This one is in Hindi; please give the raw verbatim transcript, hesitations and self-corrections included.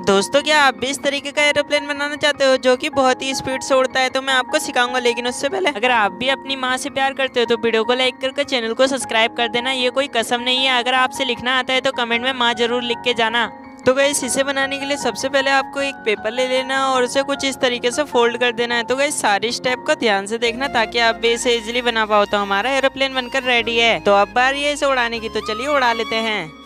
दोस्तों क्या आप भी इस तरीके का एरोप्लेन बनाना चाहते हो जो कि बहुत ही स्पीड से उड़ता है? तो मैं आपको सिखाऊंगा, लेकिन उससे पहले अगर आप भी अपनी माँ से प्यार करते हो तो वीडियो को लाइक करके चैनल को सब्सक्राइब कर देना। ये कोई कसम नहीं है, अगर आपसे लिखना आता है तो कमेंट में माँ जरूर लिख के जाना। तो गाइस इसे बनाने के लिए सबसे पहले आपको एक पेपर ले लेना और उसे कुछ इस तरीके से फोल्ड कर देना है। तो गाइस सारी स्टेप को ध्यान से देखना ताकि आप भी इसे इजीली बना पाओ। तो हमारा एरोप्लेन बनकर रेडी है। तो अब बारी है इसे उड़ाने की, तो चलिए उड़ा लेते हैं।